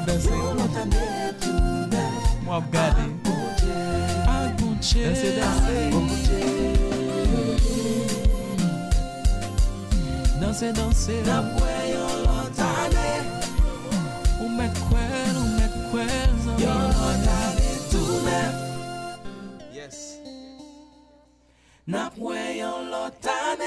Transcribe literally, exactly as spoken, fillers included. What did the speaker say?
danser. Moi, regarder. Danser, danser. Danser, danser. Ou me kwel, ou me kwel. Yes. Napwe yon lotane.